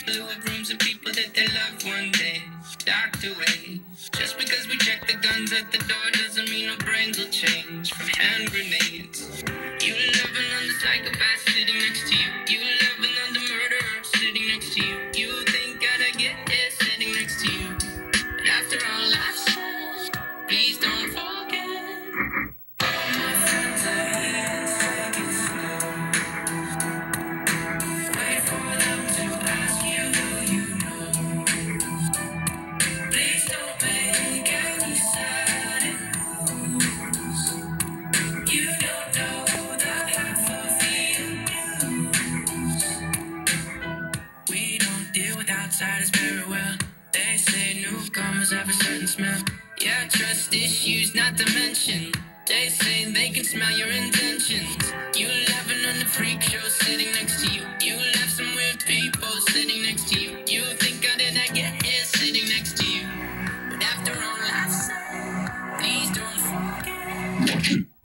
People who have rooms of people that they loved one day docked away. Just because we check the guns at the door doesn't mean our brains will change from hand grenades. You love another psychopath sitting next to you. You love another murderer sitting next to you. You think I'd get it sitting next to you. But after all I've said, please don't forget. All my friends are here taking slow. Wait for them to ask you who you know. Please don't make any sudden moves. You don't know the half of the news. We don't deal with outsiders very well. They say newcomers have a certain smell. Yeah, trust issues not to mention. They say they can smell your intentions. You laughing on the freak show sitting next to you. You laugh some weird people sitting next to you. You think how did I get here sitting next to you? But after all I've said, please don't forget.